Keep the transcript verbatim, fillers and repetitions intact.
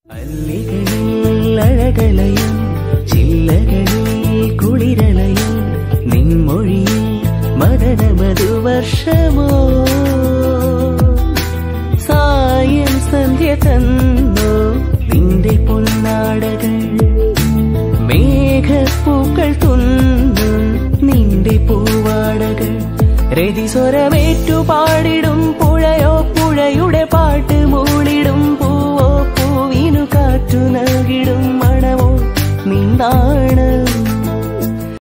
അല്ലികളിൽ അഴകളയും ചില്ലകളിൽ കുളിരളയും നിൻമൊഴിയിൽ മദന മധുവർഷമോ സായം സന്ധ്യ തന്നോ നിന്റെ പൊന്നാടകൾ മേഘപ്പൂക്കൾ തുന്നും നിന്റെ പൂവാടകൾ രതിസ്വരമേറ്റു പാടിടും